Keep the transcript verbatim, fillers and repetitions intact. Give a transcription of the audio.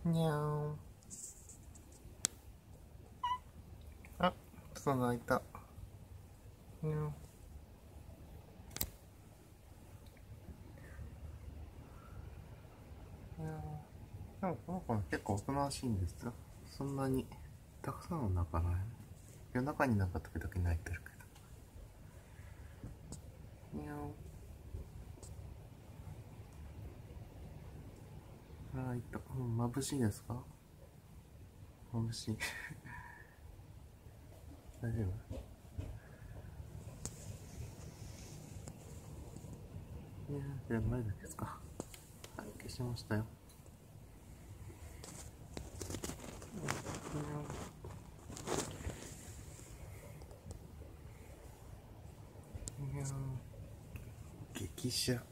にゃーん。あ、そうだ、開いた。にゃーん。にゃーん。でもこの子は結構おとなしいんですよ。そんなにたくさんは鳴かない。夜中になんか時々鳴いてるけど。にゃーん。あ、開いた。うん、眩しいですか？眩しい。大丈夫？いやー、じゃあ前だけですか。はい、消しましたよ。いやー、激写。